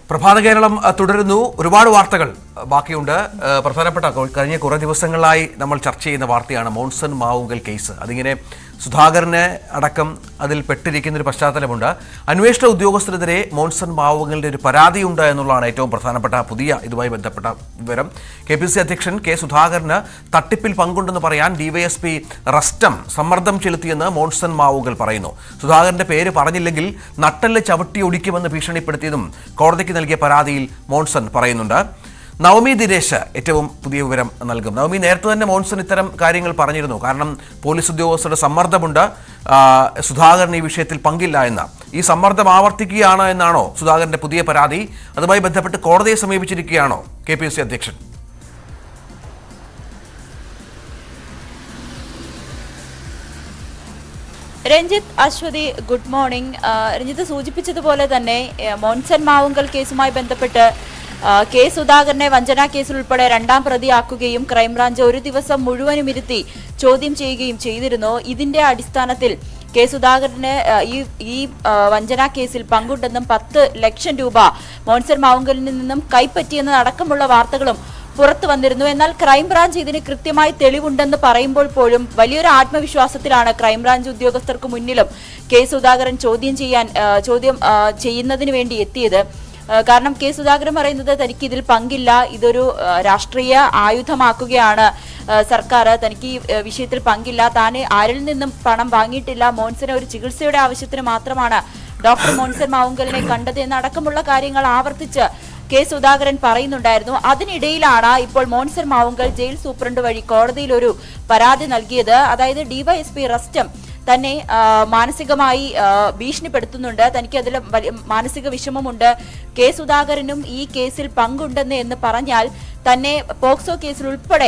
പ്രഭാത കേരളം തുടരുന്നു. ഒരുപാട് വാർത്തകൾ ബാക്കിയുണ്ട്. പ്രധാനപ്പെട്ട കഴിഞ്ഞ കുറേ ദിവസങ്ങളായി നമ്മൾ ചർച്ച ചെയ്യുന്ന വാർത്തയാണ് മോൺസൺ മാവുങ്കൽ കേസ്. അതിങ്ങനെ സുധാകരനെ അടക്കം അതിൽ പെട്ടിരിക്കുന്ന ഒരു പശ്ചാത്തലമുണ്ട്. അന്വേഷണ ഉദ്യോഗസ്ഥരെതിരെ മോൺസൺ മാവുങ്കലിന്റെ ഒരു പരാതിയുണ്ട് എന്നുള്ളതാണ് ഏറ്റവും പ്രധാനപ്പെട്ട പുതിയ ഇതുമായി ബന്ധപ്പെട്ട വിവരം. KPCC അധ്യക്ഷൻ കെ സുധാകരന് തട്ടിപ്പിൽ പങ്കുണ്ടെന്ന് പറയാൻ DySP റസ്റ്റം സമ്മർദ്ദം ചെലുത്തിയെന്ന് മോൺസൺ മാവുങ്കൽ പറയുന്നു. സുധാകരന്റെ പേര് പറഞ്ഞില്ലെങ്കിൽ നട്ടെല്ല് ചവിട്ടിയൊടിക്കുമെന്ന് ഭീഷണിപ്പെടുത്തിയതും കോടതിക്ക് നൽകിയ പരാതിയിൽ മോൺസൺ പറയുന്നുണ്ട്. നവമി ദിനേശ് ഏറ്റവും പുതിയ വിവരം നൽകും. നവമി, നേരത്തെ തന്നെ മോൺസൺ ഇത്തരം കാര്യങ്ങൾ പറഞ്ഞിരുന്നു. കാരണം പോലീസ് ഉദ്യോഗസ്ഥരുടെ സമ്മർദ്ദമുണ്ട്, സുധാകരൻ ഈ വിഷയത്തിൽ പങ്കില്ല എന്ന്. ഈ സമ്മർദ്ദം ആവർത്തിക്കുകയാണ് എന്നാണോ സുധാകരന്റെ പുതിയ പരാതി? അതുമായി ബന്ധപ്പെട്ട് കോടതിയെ സമീപിച്ചിരിക്കുകയാണോ KPCC അധ്യക്ഷൻ? Ranjith, Aswathy, good morning. രഞ്ജിത്ത് സൂചിപ്പിച്ചതുപോലെ തന്നെ മോൺസൺ മാവുങ്കൽ കേസുമായി ബന്ധപ്പെട്ട് കെ സുധാകരനെ വഞ്ചനാ കേസിൽ ഉൾപ്പെടെ രണ്ടാം പ്രതിയാക്കുകയും ക്രൈംബ്രാഞ്ച് ഒരു ദിവസം മുഴുവനും ഇരുത്തി ചോദ്യം ചെയ്യുകയും ചെയ്തിരുന്നു. ഇതിന്റെ അടിസ്ഥാനത്തിൽ കെ സുധാകരന് ഈ വഞ്ചനാ കേസിൽ പങ്കുണ്ടെന്നും 10 ലക്ഷം രൂപ മോൺസൺ മാവുങ്കലിൽ നിന്നും കൈപ്പറ്റിയെന്നതടക്കമുള്ള വാർത്തകളും പുറത്തു വന്നിരുന്നു. എന്നാൽ ക്രൈംബ്രാഞ്ച് ഇതിന് കൃത്യമായി തെളിവുണ്ടെന്ന് പറയുമ്പോൾ പോലും വലിയൊരു ആത്മവിശ്വാസത്തിലാണ് ക്രൈംബ്രാഞ്ച് ഉദ്യോഗസ്ഥർക്ക് മുന്നിലും കെ സുധാകരൻ ചോദ്യം ചെയ്യുന്നതിന് വേണ്ടി എത്തിയത്. കാരണം കെ സുധാകരൻ പറയുന്നത് തനിക്ക് ഇതിൽ പങ്കില്ല, ഇതൊരു രാഷ്ട്രീയ ആയുധമാക്കുകയാണ് സർക്കാർ, തനിക്ക് ഈ വിഷയത്തിൽ പങ്കില്ല, താൻ ആരിൽ നിന്നും പണം വാങ്ങിയിട്ടില്ല, മോൺസനെ ഒരു ചികിത്സയുടെ ആവശ്യത്തിന് മാത്രമാണ് ഡോക്ടർ മോൺസൺ മാവുങ്കലിനെ കണ്ടത് എന്നടക്കമുള്ള കാര്യങ്ങൾ ആവർത്തിച്ച് കെ സുധാകരൻ പറയുന്നുണ്ടായിരുന്നു. അതിനിടയിലാണ് ഇപ്പോൾ മോൺസൺ മാവുങ്കൽ ജയിൽ സൂപ്രണ്ട് വഴി കോടതിയിൽ ഒരു പരാതി നൽകിയത്. അതായത് DySP റസ്റ്റം തന്നെ മാനസികമായി ഭീഷണിപ്പെടുത്തുന്നുണ്ട്, തനിക്ക് അതിൽ മാനസിക വിഷമമുണ്ട്, കെ സുധാകരനും ഈ കേസിൽ പങ്കുണ്ടെന്ന് എന്ന് പറഞ്ഞാൽ തന്നെ പോക്സോ കേസിൽ ഉൾപ്പെടെ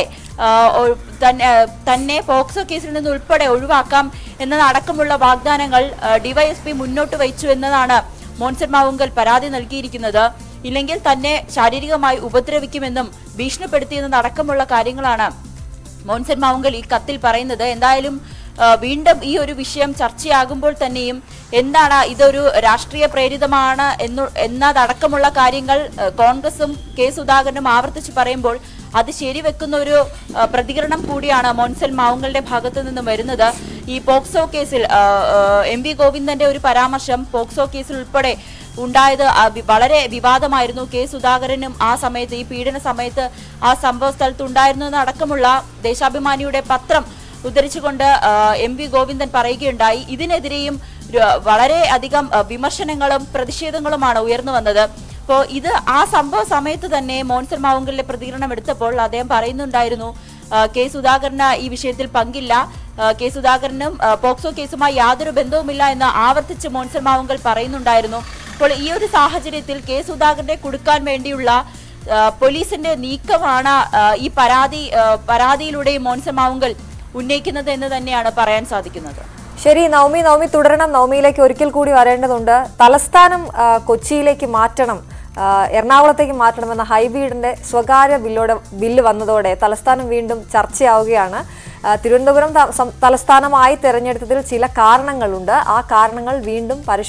പോക്സോ കേസിൽ നിന്ന് ഉൾപ്പെടെ ഒഴിവാക്കാം എന്നതടക്കമുള്ള വാഗ്ദാനങ്ങൾ DySP മുന്നോട്ട് വച്ചു എന്നതാണ് മോൺസൺ മാവുങ്കൽ പരാതി നൽകിയിരിക്കുന്നത്. ഇല്ലെങ്കിൽ തന്നെ ശാരീരികമായി ഉപദ്രവിക്കുമെന്നും ഭീഷണിപ്പെടുത്തിയെന്നതടക്കമുള്ള കാര്യങ്ങളാണ് മോൺസൺ മാവുങ്കൽ ഈ കത്തിൽ പറയുന്നത്. എന്തായാലും വീണ്ടും ഈ ഒരു വിഷയം ചർച്ചയാകുമ്പോൾ തന്നെയും എന്താണ് ഇതൊരു രാഷ്ട്രീയ പ്രേരിതമാണ് എന്നതടക്കമുള്ള കാര്യങ്ങൾ കോൺഗ്രസും കെ സുധാകരനും ആവർത്തിച്ച് പറയുമ്പോൾ അത് ശരിവെക്കുന്ന ഒരു പ്രതികരണം കൂടിയാണ് മോൺസൺ മാവുങ്കലിന്റെ ഭാഗത്തു നിന്നും വരുന്നത്. ഈ പോക്സോ കേസിൽ MV ഗോവിന്ദന്റെ ഒരു പരാമർശം പോക്സോ കേസിൽ ഉൾപ്പെടെ ഉണ്ടായത് വളരെ വിവാദമായിരുന്നു. കെ സുധാകരനും ആ സമയത്ത്, ഈ പീഡന സമയത്ത് ആ സംഭവ സ്ഥലത്ത് ഉണ്ടായിരുന്നതടക്കമുള്ള ദേശാഭിമാനിയുടെ പത്രം ഉദ്ധരിച്ചുകൊണ്ട് MV ഗോവിന്ദൻ പറയുകയുണ്ടായി. ഇതിനെതിരെയും വളരെ അധികം വിമർശനങ്ങളും പ്രതിഷേധങ്ങളുമാണ് ഉയർന്നു വന്നത്. അപ്പോൾ ഇത് ആ സംഭവ സമയത്ത് തന്നെ മോൺസൺ മാവുങ്കലിന്റെ പ്രതികരണം എടുത്തപ്പോൾ അദ്ദേഹം പറയുന്നുണ്ടായിരുന്നു കെ സുധാകരന് ഈ വിഷയത്തിൽ പങ്കില്ല, കെ സുധാകരനും പോക്സോ കേസുമായി യാതൊരു ബന്ധവുമില്ല എന്ന് ആവർത്തിച്ച് മോൺസൺ മാവുങ്കൽ പറയുന്നുണ്ടായിരുന്നു. അപ്പോൾ ഈ ഒരു സാഹചര്യത്തിൽ കെ സുധാകരനെ കുടുക്കാൻ വേണ്ടിയുള്ള പോലീസിന്റെ നീക്കമാണ് ഈ പരാതിയിലൂടെ മോൺസൺ മാവുങ്കൽ ഉന്നയിക്കുന്നത് എന്ന് തന്നെയാണ് പറയാൻ സാധിക്കുന്നത്. ശരി നവമി തുടരണം. നവമിയിലേക്ക് ഒരിക്കൽ കൂടി വരേണ്ടതുണ്ട്. തലസ്ഥാനം കൊച്ചിയിലേക്ക് മാറ്റണം, എറണാകുളത്തേക്ക് മാറ്റണമെന്ന ഹൈബീഡിന്റെ സ്വകാര്യ ബില്ല് വന്നതോടെ തലസ്ഥാനം വീണ്ടും ചർച്ചയാവുകയാണ്. തിരുവനന്തപുരം തലസ്ഥാനമായി തെരഞ്ഞെടുത്തതിൽ ചില കാരണങ്ങളുണ്ട്. ആ കാരണങ്ങൾ വീണ്ടും